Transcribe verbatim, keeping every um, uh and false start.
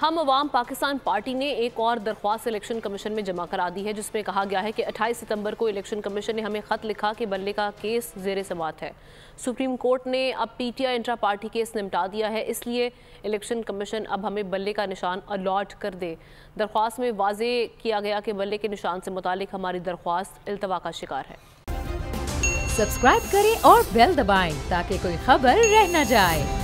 हम अवाम पाकिस्तान पार्टी ने एक और दरख्वास्त इलेक्शन कमीशन में जमा करा दी है, जिसमें कहा गया है कि अट्ठाईस सितंबर को इलेक्शन कमीशन ने हमें ख़त लिखा कि बल्ले का केस ज़ेर समाअत है। सुप्रीम कोर्ट ने अब पीटीआई इंट्रा पार्टी केस निपटा दिया है, इसलिए इलेक्शन कमीशन अब हमें बल्ले का निशान अलॉट कर दे। दरख्वास्त में वाजे किया गया कि बल्ले के निशान से मुतालिक हमारी दरख्वास्त इल्तवा का शिकार है। सब्सक्राइब करें और बेल दबाएं ताकि कोई खबर रह न जाए।